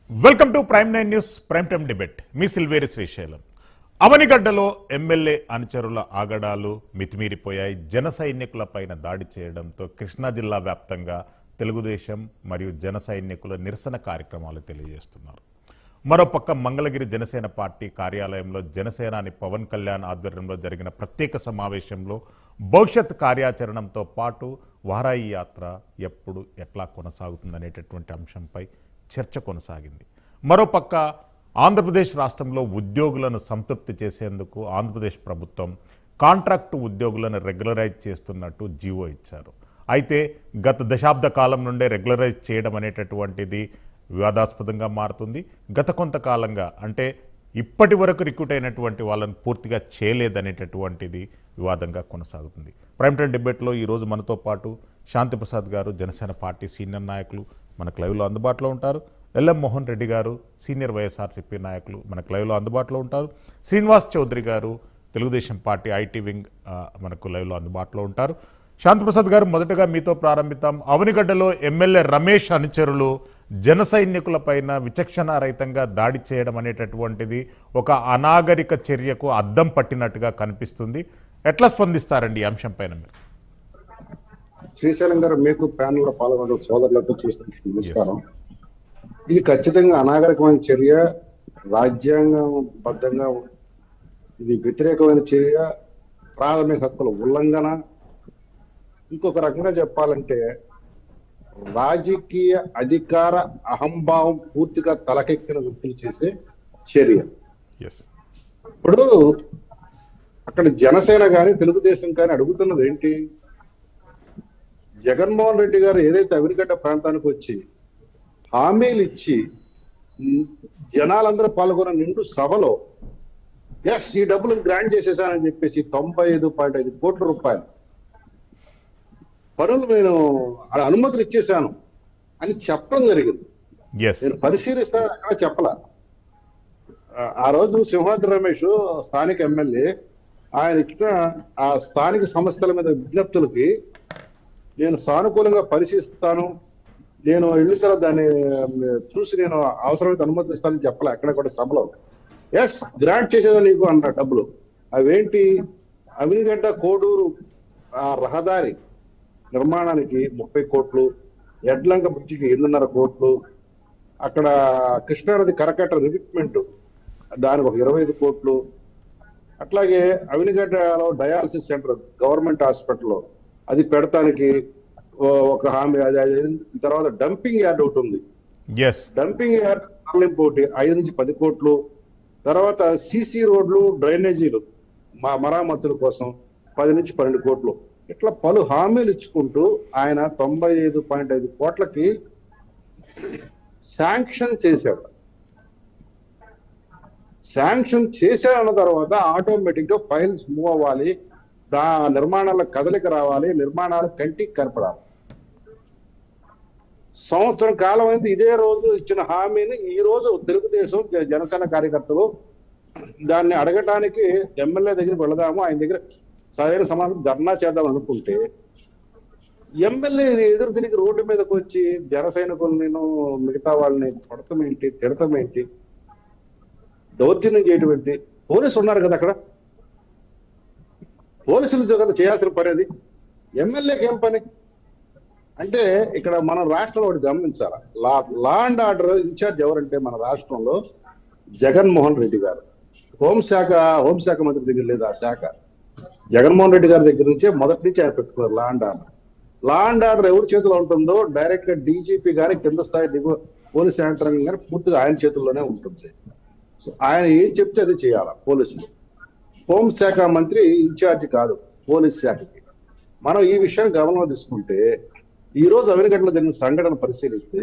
Welcome to prime nine news prime time debate. మీ సిల్వేరి శ్రీశైలం. అవనిగడ్డలో MLA అనుచరుల ఆగడాలు మితిమీరిపోయాయి. జన సైనికులపైన దాడి చేయడంతో కృష్ణా జిల్లా వ్యాప్తంగా తెలుగుదేశం మరియు జన సైనికుల నిరసన కార్యక్రమాలు తెలియజేస్తున్నారు. మరోపక్క మంగళగిరి జనసేన పార్టీ కార్యాలయంలో జనసేనాని పవన్ కళ్యాణ్ ఆధ్వర్యంలో జరిగిన ప్రత్యేక సమావేశంలో భవిష్యత్ కార్యాచరణంతో పాటు వారాయి యాత్ర ఎప్పుడు ఎట్లా కొనసాగుతుందనేటటువంటి అంశంపై చర్చ కొనసాగింది. మరోపక్క ఆంధ్రప్రదేశ్ రాష్ట్రంలో ఉద్యోగులను సంతృప్తి చేసేందుకు ఆంధ్రప్రదేశ్ ప్రభుత్వం కాంట్రాక్టు ఉద్యోగులను రెగ్యులరైజ్ చేస్తున్నట్టు జీవో ఇచ్చారు. అయితే గత దశాబ్ద కాలం నుండే రెగ్యులరైజ్ చేయడం అనేటటువంటిది వివాదాస్పదంగా మారుతుంది. గత కొంతకాలంగా అంటే ఇప్పటి వరకు రిక్రూట్ అయినటువంటి వాళ్ళని పూర్తిగా చేయలేదనేటటువంటిది వివాదంగా కొనసాగుతుంది. ప్రైమ్ టైమ్ డిబేట్లో ఈరోజు మనతో పాటు శాంతిప్రసాద్ గారు, జనసేన పార్టీ సీనియర్ నాయకులు మనకు లైవ్లో అందుబాటులో ఉంటారు. ఎల్ఎం మోహన్ రెడ్డి గారు, సీనియర్ వైఎస్ఆర్సీపీ నాయకులు మనకు లైవ్లో అందుబాటులో ఉంటారు. శ్రీనివాస్ చౌదరి గారు, తెలుగుదేశం పార్టీ ఐటీ వింగ్ మనకు లైవ్లో అందుబాటులో ఉంటారు. శాంతిప్రసాద్ గారు, మొదటగా మీతో ప్రారంభిద్దాం. అవనిగడ్డలో ఎమ్మెల్యే రమేష్ అనుచరులు జన సైనికులపైన విచక్షణారహితంగా దాడి చేయడం అనేటటువంటిది ఒక అనాగరిక చర్యకు అద్దం పట్టినట్టుగా కనిపిస్తుంది. ఎట్లా స్పందిస్తారండి ఈ అంశం పైన మీరు? శ్రీశైలం గారు, మీకు ప్యానెల్లో పాల్గొన్న సోదరులకు చూస్తున్న నమస్కారం. ఇది ఖచ్చితంగా అనాగరికమైన చర్య, రాజ్యాంగబద్ధంగా ఇది వ్యతిరేకమైన చర్య, ప్రాథమిక హక్కుల ఉల్లంఘన. ఇంకొక రకంగా చెప్పాలంటే రాజకీయ అధికార అహంభావం పూర్తిగా తలకెక్కిన వ్యక్తులు చేసే చర్య. ఇప్పుడు అక్కడ జనసేన కానీ తెలుగుదేశం కానీ అడుగుతున్నది ఏంటి? జగన్మోహన్ రెడ్డి గారు ఏదైతే అవినిగడ్డ ప్రాంతానికి వచ్చి హామీలు ఇచ్చి జనాలందరూ పాల్గొన్న నిండు సభలో ఎస్ ఈ డబ్బులు గ్రాంట్ చేసేసానని చెప్పేసి 95.5 కోట్ల రూపాయలు పనులు నేను అనుమతులు ఇచ్చేశాను అని చెప్పడం జరిగింది. నేను పరిశీలిస్తాను అక్కడ చెప్పలా. ఆ రోజు సింహాద్రి రమేష్ స్థానిక ఎమ్మెల్యే ఆయన ఇచ్చిన ఆ స్థానిక సమస్యల మీద విజ్ఞప్తులకి నేను సానుకూలంగా పరిశీలిస్తాను, నేను ఇల్లు తర్వాత దాన్ని చూసి నేను అవసరమైతే అనుమతి ఇస్తానని చెప్పలే ఎక్కడ కూడా సభలో. ఎస్ గ్రాంట్ చేసేదా నీకు అన్న డబ్బులు అవేంటి? అవినిగడ్డ కోడూరు ఆ రహదారి నిర్మాణానికి 30 కోట్లు, ఎడ్లంక బ్రిడ్జికి 8.5 కోట్లు, అక్కడ కృష్ణానది కరకట్ట రివిట్మెంట్ దానికి ఒక 25 కోట్లు, అట్లాగే అవినిగడ్డలో డయాలసిస్ సెంటర్ గవర్నమెంట్ హాస్పిటల్లో అది పెడతానికి ఒక హామీ. తర్వాత డంపింగ్ యార్డ్ ఒకటి ఉంది, డంపింగ్ యార్డ్ తరలింపు 5 నుంచి 10 కోట్లు. తర్వాత సిసి రోడ్లు, డ్రైనేజీలు మరామతుల కోసం 10 నుంచి 12 కోట్లు. ఇట్లా పలు హామీలు ఇచ్చుకుంటూ ఆయన 95.5 కోట్లకి శాంక్షన్ చేశాడు. శాంక్షన్ చేశాడన్న తర్వాత ఆటోమేటిక్ గా ఫైల్స్ మూవ్ అవ్వాలి, నిర్మాణాల కదలిక రావాలి, నిర్మాణాలు కంటికి కనపడాలి. సంవత్సరం కాలం అయింది. ఇదే రోజు ఇచ్చిన హామీని ఈ రోజు తెలుగుదేశం జనసేన కార్యకర్తలు దాన్ని అడగటానికి ఎమ్మెల్యే దగ్గరికి వెళదాము, ఆయన దగ్గర సరైన సమాధానం ధర్నా చేద్దాం అనుకుంటే ఎమ్మెల్యే ఎదురు తిరిగి రోడ్డు మీదకి వచ్చి జన సైనికులు నేను మిగతా వాళ్ళని కొడతం ఏంటి, తిడతం ఏంటి, దౌర్జన్యం చేయటం ఏంటి? పోలీసులు ఉన్నారు కదా అక్కడ, పోలీసులు కదా చేయాల్సిన పని. అది ఎమ్మెల్యేకి ఏం పని? అంటే ఇక్కడ మన రాష్ట్రంలో ఒకటి గమనించాలి. లా అండ్ ఆర్డర్ ఇన్ఛార్జ్ ఎవరంటే మన రాష్ట్రంలో జగన్మోహన్ రెడ్డి గారు. హోంశాఖ మంత్రి దగ్గర లేదు ఆ శాఖ. జగన్మోహన్ రెడ్డి గారి దగ్గర నుంచే మొదటి నుంచి ఆయన పెట్టుకున్నారు law and order. Law and order ఎవరి చేతిలో ఉంటుందో డైరెక్ట్ గా డీజీపీ గారి కింద స్థాయి దిగువ పోలీస్ యంత్రాంగం గారి పూర్తిగా ఆయన చేతుల్లోనే ఉంటుంది. సో ఆయన ఏం చెప్తే అది చేయాల పోలీసులు. హోంశాఖ మంత్రి ఇన్ఛార్జ్ కాదు పోలీస్ శాఖకి. మనం ఈ విషయాన్ని గమనంలో తీసుకుంటే ఈ రోజు అవినిగడ్డలో జరిగిన సంఘటన పరిశీలిస్తే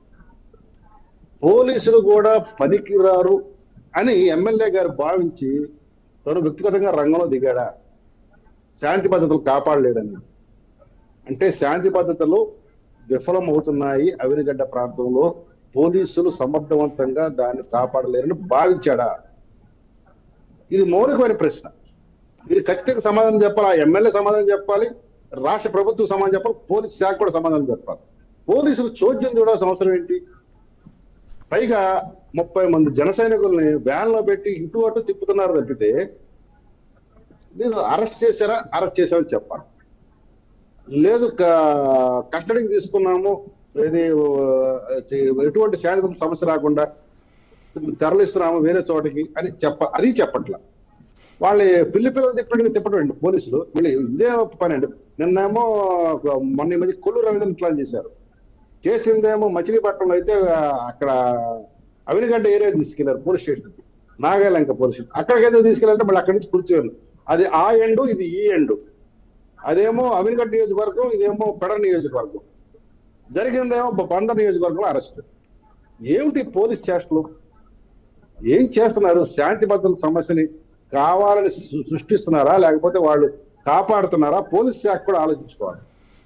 పోలీసులు కూడా పనికిరారు అని ఎమ్మెల్యే గారు భావించి తను వ్యక్తిగతంగా రంగంలో దిగాడా? శాంతి భద్రతలు కాపాడలేడని. అంటే శాంతి భద్రతలు విఫలం అవుతున్నాయి అవినిగడ్డ ప్రాంతంలో, పోలీసులు సమర్థవంతంగా దాన్ని కాపాడలేరని భావించాడా? ఇది మౌలికమైన ప్రశ్న. ఇది ఖచ్చితంగా సమాధానం చెప్పాలి. ఆ ఎమ్మెల్యే సమాధానం చెప్పాలి, రాష్ట్ర ప్రభుత్వం సమాధానం చెప్పాలి, పోలీస్ శాఖ కూడా సమాధానం చెప్పాలి. పోలీసులు చోద్యం చూడాల్సిన అవసరం ఏంటి? పైగా 30 మంది జన సైనికుల్ని వ్యాన్ లో పెట్టి ఇటు అటు తిప్పుతున్నారు తప్పితే మీరు అరెస్ట్ చేశారా, అరెస్ట్ చేశామని చెప్పాలి. లేదు కస్టడీకి తీసుకున్నాము, ఇది ఎటువంటి శాంతి సమస్య రాకుండా తరలిస్తున్నాము వేరే చోటకి అని అది చెప్పట్లా. వాళ్ళు పిల్లలు తిప్పడం పోలీసులు వీళ్ళు ఇదే పని అండి. నిన్నేమో మొన్న ఈ మధ్య కొల్లు రవీంద్రని ప్లాన్ చేశారు, చేసిందేమో మచిలీపట్నంలో అయితే అక్కడ అవినిగడ్డ ఏరియా తీసుకెళ్లారు police station, Nagalanka police station. అక్కడికైతే తీసుకెళ్ళాలంటే మళ్ళీ అక్కడి నుంచి కూర్చోవాలి. అది ఆ ఎండు, ఇది ఈ ఎండు. అదేమో అవినిగడ్డ నియోజకవర్గం, ఇదేమో పెడ నియోజకవర్గం. జరిగిందేమో బందర్ నియోజకవర్గంలో అరెస్ట్. ఏమిటి పోలీస్ చేష్టలు? ఏం చేస్తున్నారు? శాంతి భద్రత సమస్యని కావాలని సృష్టిస్తున్నారా, లేకపోతే వాళ్ళు కాపాడుతున్నారా? పోలీస్ శాఖ కూడా ఆలోచించుకోవాలి.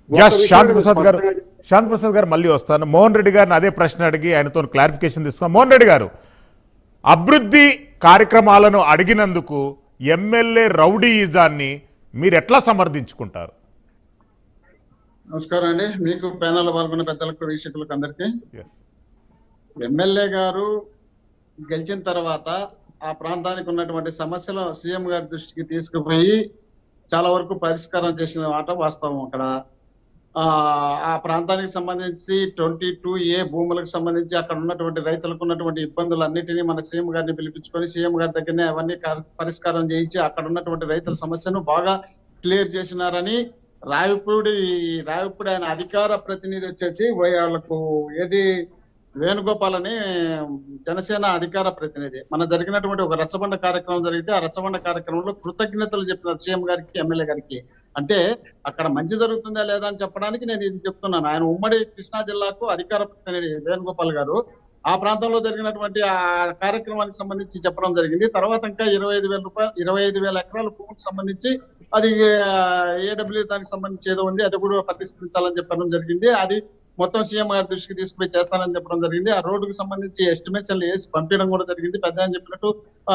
శాంతి ప్రసాద్ గారు మళ్ళీ వస్తాను. మోహన్ రెడ్డి గారిని అదే ప్రశ్న అడిగి ఆయనతో క్లారిఫికేషన్ తీసుకున్నాం. మోహన్ రెడ్డి గారు, అభివృద్ధి కార్యక్రమాలను అడిగినందుకు ఎమ్మెల్యే రౌడీయిజాన్ని మీరు ఎట్లా సమర్థించుకుంటారు? నమస్కారం అండి, మీకు ప్యానల్ పాల్గొన్న పెద్దలకు, వీక్షకులకు అందరికీ. ఎమ్మెల్యే గారు గెలిచిన తర్వాత ఆ ప్రాంతానికి ఉన్నటువంటి సమస్యలు సీఎం గారి దృష్టికి తీసుకుపోయి చాలా వరకు పరిష్కారం చేసిన మాట వాస్తవం. అక్కడ ఆ ప్రాంతానికి సంబంధించి 22A భూములకు సంబంధించి అక్కడ ఉన్నటువంటి రైతులకు ఉన్నటువంటి ఇబ్బందులన్నిటినీ మన సీఎం గారిని పిలిపించుకొని సీఎం గారి దగ్గరనే అవన్నీ పరిష్కారం చేయించి అక్కడ ఉన్నటువంటి రైతుల సమస్యను బాగా క్లియర్ చేసినారని రావిపూడి ఆయన అధికార ప్రతినిధి వచ్చేసి వాళ్ళకు ఏది వేణుగోపాల్ అని జనసేన అధికార ప్రతినిధి మన జరిగినటువంటి ఒక రచ్చబండ కార్యక్రమం జరిగితే ఆ రచ్చబండ కార్యక్రమంలో కృతజ్ఞతలు చెప్పినారు సీఎం గారికి, ఎమ్మెల్యే గారికి. అంటే అక్కడ మంచి జరుగుతుందా లేదా అని చెప్పడానికి నేను ఇది చెప్తున్నాను. ఆయన ఉమ్మడి కృష్ణా జిల్లాకు అధికార ప్రతినిధి వేణుగోపాల్ గారు ఆ ప్రాంతంలో జరిగినటువంటి ఆ కార్యక్రమానికి సంబంధించి చెప్పడం జరిగింది. తర్వాత ఇంకా 25,000 ఎకరాల భూమికి సంబంధించి అది ఏడబ్ల్యూ దానికి సంబంధించి ఏదో ఉంది, అది కూడా పరిష్కరించాలని చెప్పడం జరిగింది. అది మొత్తం సీఎం గారి దృష్టికి తీసుకుపోయి చేస్తానని చెప్పడం జరిగింది. ఆ రోడ్డుకు సంబంధించి ఎస్టిమేషన్లు వేసి పంపించడం కూడా జరిగింది. పెద్ద అని చెప్పినట్టు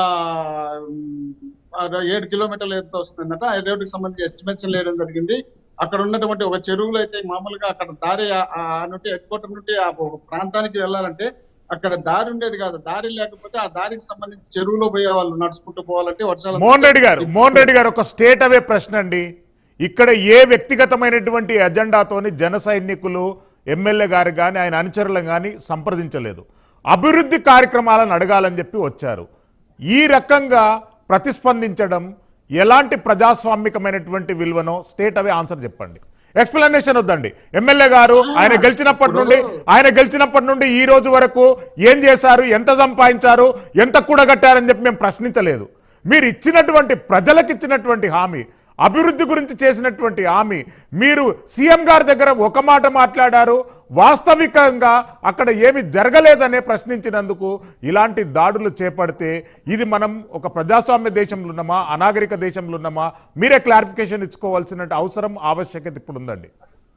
7 కిలోమీటర్లు ఎంత వస్తుందన్నట. ఆ రోడ్డుకి సంబంధించి ఎస్టిమేషన్లు వేయడం జరిగింది. అక్కడ ఉన్నటువంటి ఒక చెరువులో అయితే మామూలుగా అక్కడ దారి నుండి హెడ్ క్వార్టర్ నుండి ఆ ప్రాంతానికి వెళ్ళాలంటే అక్కడ దారి ఉండేది కాదు. దారి లేకపోతే ఆ దారికి సంబంధించి చెరువులో పోయే వాళ్ళు నడుచుకుంటూ పోవాలంటే వర్షాలు. మోహన్ రెడ్డి గారు ఒక స్టేట్ అవే ప్రశ్న అండి. ఇక్కడ ఏ వ్యక్తిగతమైనటువంటి ఎజెండాతోని జన సైనికులు ఎమ్మెల్యే గారు కానీ ఆయన అనుచరులను కానీ సంప్రదించలేదు. అభివృద్ధి కార్యక్రమాలను అడగాలని చెప్పి వచ్చారు. ఈ రకంగా ప్రతిస్పందించడం ఎలాంటి ప్రజాస్వామికమైనటువంటి విలువనో స్టేట్ అవే ఆన్సర్ చెప్పండి. ఎక్స్ప్లెనేషన్ వద్దండి. ఎమ్మెల్యే గారు ఆయన గెలిచినప్పటి నుండి ఈ రోజు వరకు ఏం చేశారు, ఎంత సంపాదించారు, ఎంత కూడగట్టారని చెప్పి మేము ప్రశ్నించలేదు. మీరు ఇచ్చినటువంటి ప్రజలకు ఇచ్చినటువంటి హామీ, అభివృద్ధి గురించి చేసినటువంటి హామీ, మీరు సీఎం గారి దగ్గర ఒక మాట మాట్లాడారు, వాస్తవికంగా అక్కడ ఏమి జరగలేదనే ప్రశ్నించినందుకు ఇలాంటి దాడులు చేపడితే ఇది మనం ఒక ప్రజాస్వామ్య దేశంలో ఉన్నామా, అనాగరిక దేశంలో ఉన్నామా? మీరే క్లారిఫికేషన్ ఇచ్చుకోవాల్సిన అవసరం, ఆవశ్యకత ఇప్పుడు ఉందండి.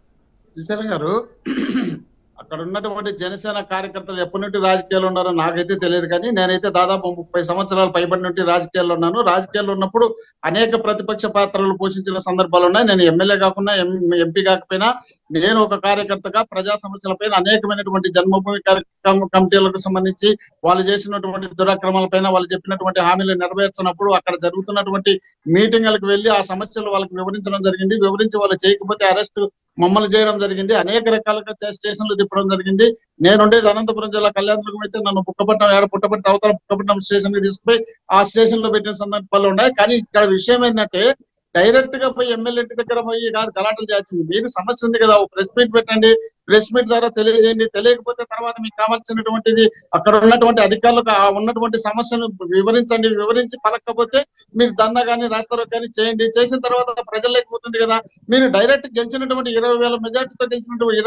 గారు, అక్కడ ఉన్నటువంటి జనసేన కార్యకర్తలు ఎప్పటి నుండి రాజకీయాలు ఉన్నారో నాకైతే తెలియదు, కానీ నేనైతే దాదాపు 30 సంవత్సరాలు పైబడి నుండి రాజకీయాల్లో ఉన్నాను. రాజకీయాల్లో ఉన్నప్పుడు అనేక ప్రతిపక్ష పాత్రలు పోషించిన సందర్భాలు ఉన్నాయి. నేను ఎమ్మెల్యే కాకుండా ఎంపీ కాకపోయినా నేను ఒక కార్యకర్తగా ప్రజా సమస్యలపైన అనేకమైనటువంటి జన్మభూమి కమిటీలకు సంబంధించి వాళ్ళు చేసినటువంటి దురాక్రమాలపైన వాళ్ళు చెప్పినటువంటి హామీలు నెరవేర్చినప్పుడు అక్కడ జరుగుతున్నటువంటి మీటింగ్లకు వెళ్లి ఆ సమస్యలు వాళ్ళకి వివరించడం జరిగింది. వివరించి వాళ్ళు చేయకపోతే అరెస్ట్ మమ్మల్ని చేయడం జరిగింది. అనేక రకాలుగా స్టేషన్లు తిప్పడం జరిగింది. నేనుండేది అనంతపురం జిల్లా కళ్యాణదుర్గం అయితే నన్ను బుక్కపట్నం పుట్టపట్టి అవతల బుక్కపట్నం స్టేషన్ కి తీసుకుపోయి ఆ స్టేషన్ లో పెట్టిన సందర్భాలు ఉన్నాయి. కానీ ఇక్కడ విషయం ఏంటంటే డైరెక్ట్ గా పోయి ఎమ్మెల్యే ఇంటి దగ్గర పోయి కాదు గలాటలు చేయాల్సింది. మీకు సమస్య ఉంది కదా, ప్రెస్ మీట్ పెట్టండి, ప్రెస్ మీట్ ద్వారా తెలియజేయండి. తెలియకపోతే తర్వాత మీకు కావాల్సినటువంటిది అక్కడ ఉన్నటువంటి అధికారులకు ఉన్నటువంటి సమస్యను వివరించండి. వివరించి పలకపోతే మీరు దందా కానీ రాస్తారో కానీ చేయండి. చేసిన తర్వాత ప్రజలు లేకపోతుంది కదా. మీరు డైరెక్ట్ గెలిచినటువంటి 20,000 మెజార్టీతో గెలిచినటువంటి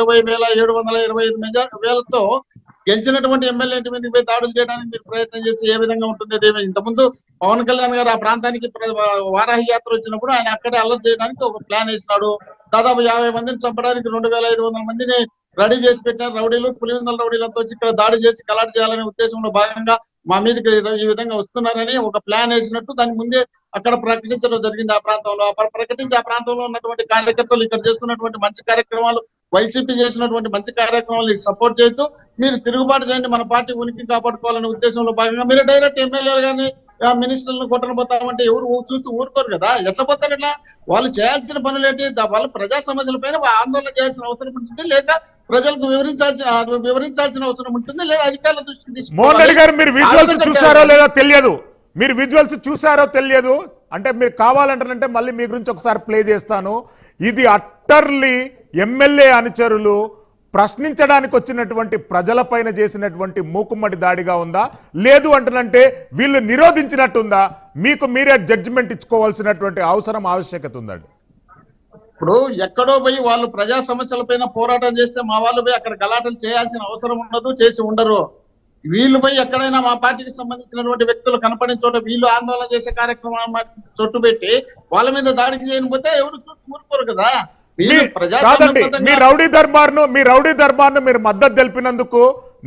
20,725 గెలిచినటువంటి ఎమ్మెల్యే ఇంటి మీదకి పోయి దాడులు చేయడానికి మీరు ప్రయత్నం చేసి ఏ విధంగా ఉంటుంది? ఇంతకుముందు పవన్ కళ్యాణ్ గారు ఆ ప్రాంతానికి వారాహి యాత్ర వచ్చినప్పుడు ఆయన అక్కడే అల్లరి చేయడానికి ఒక ప్లాన్ వేసినాడు. దాదాపు 50 మందిని చంపడానికి 2,500 మందిని రెడీ చేసి పెట్టినారు. రౌడీలు, పులివెందుల రౌడీలతో ఇక్కడ దాడి చేసి కలాట చేయాలనే ఉద్దేశంలో భాగంగా మా మీదకి ఈ విధంగా వస్తున్నారని ఒక ప్లాన్ వేసినట్టు దాని ముందే అక్కడ ప్రకటించడం జరిగింది. ఆ ప్రాంతంలో ప్రకటించి ఆ ప్రాంతంలో ఉన్నటువంటి కార్యకర్తలు ఇక్కడ చేస్తున్నటువంటి మంచి కార్యక్రమాలు వైసీపీ చేసినటువంటి మంచి కార్యక్రమాలు సపోర్ట్ చేస్తూ మీరు తిరుగుబాటు చేయండి, మన పార్టీ ఉనికి కాపాడుకోవాలనే ఉద్దేశంలో భాగంగా మీరు డైరెక్ట్ ఎమ్మెల్యేలు కానీ మినిస్టర్లను కొట్టను పోతామంటే ఎవరు చూస్తూ ఊరుకోరు కదా. ఎట్లా పోతారు? ఇట్లా వాళ్ళు చేయాల్సిన పనులు ఏంటి? వాళ్ళ ప్రజా సమస్యల పైన ఆందోళన చేయాల్సిన అవసరం ఉంటుంది, లేదా ప్రజలకు వివరించాల్సిన అవసరం ఉంటుంది, లేదా అధికారుల దృష్టికి మోహన్ రెడ్డి గారు మీరు విజువల్స్ చూసారో లేదో తెలియదు, మీరు విజువల్స్ చూసారో తెలియదు అంటే మీరు కావాలంటారంటే మళ్ళీ మీ గురించి ఒకసారి ప్లే చేస్తాను. ఇది అట్టర్లీ ఎమ్మెల్యే అనుచరులు ప్రశ్నించడానికి వచ్చినటువంటి ప్రజలపైన చేసినటువంటి మూకుమ్మడి దాడిగా ఉందా, లేదు అంటనంటే వీళ్ళు నిరోధించినట్టుందా? మీకు మీరే జడ్జిమెంట్ ఇచ్చుకోవాల్సినటువంటి అవసరం ఆవశ్యకత ఉందండి. ఇప్పుడు ఎక్కడో పోయి వాళ్ళు ప్రజా సమస్యలపైన పోరాటం చేస్తే మా వాళ్ళు పోయి అక్కడ గలాటలు చేయాల్సిన అవసరం ఉండదు, చేసి ఉండరు. వీళ్ళు పోయి ఎక్కడైనా మా పార్టీకి సంబంధించినటువంటి వ్యక్తులు కనపడిన చోట వీళ్ళు ఆందోళన చేసే కార్యక్రమం చొట్టు పెట్టి వాళ్ళ మీద దాడికి చేయకపోతే ఎవరు చూసి ఊరుకోరు కదా. కాదండి, మీ రౌడీ దర్బార్ను మీరు మద్దతు తెలిపినందుకు